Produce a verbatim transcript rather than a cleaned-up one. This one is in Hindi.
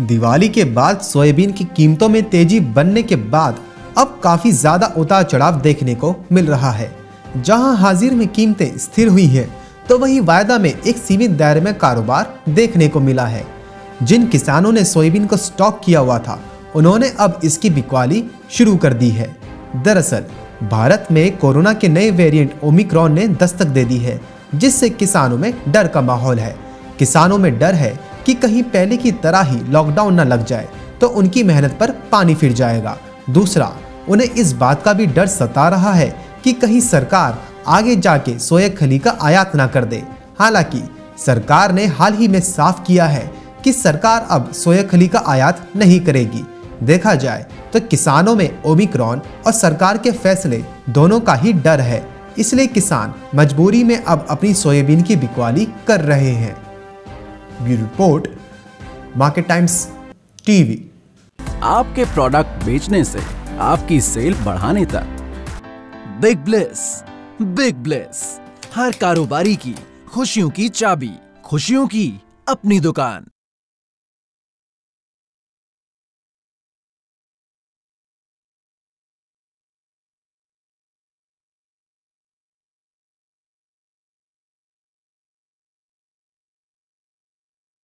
दिवाली के बाद सोयाबीन की कीमतों में तेजी बनने के बाद अब काफी ज्यादा उतार चढ़ाव देखने को मिल रहा है। जहां हाजिर में कीमतें स्थिर हुई हैं, तो वहीं वायदा में एक सीमित दायरे में कारोबार देखने को मिला है। जिन किसानों ने सोयाबीन को स्टॉक किया हुआ था, उन्होंने अब इसकी बिकवाली शुरू कर दी है। दरअसल भारत में कोरोना के नए वेरिएंट ओमिक्रॉन ने दस्तक दे दी है, जिससे किसानों में डर का माहौल है। किसानों में डर है कि कहीं पहले की तरह ही लॉकडाउन न लग जाए तो उनकी मेहनत पर पानी फिर जाएगा। दूसरा, उन्हें इस बात का भी डर सता रहा है कि कहीं सरकार आगे जाके सोया खली का आयात ना कर दे। हालांकि सरकार ने हाल ही में साफ किया है कि सरकार अब सोया खली का आयात नहीं करेगी। देखा जाए तो किसानों में ओमिक्रॉन और सरकार के फैसले दोनों का ही डर है, इसलिए किसान मजबूरी में अब अपनी सोयाबीन की बिकवाली कर रहे हैं। Bureau report, market times TV. आपके प्रोडक्ट बेचने से आपकी सेल बढ़ाने तक बिग ब्लेस, बिग ब्लेस, हर कारोबारी की खुशियों की चाबी, खुशियों की अपनी दुकान।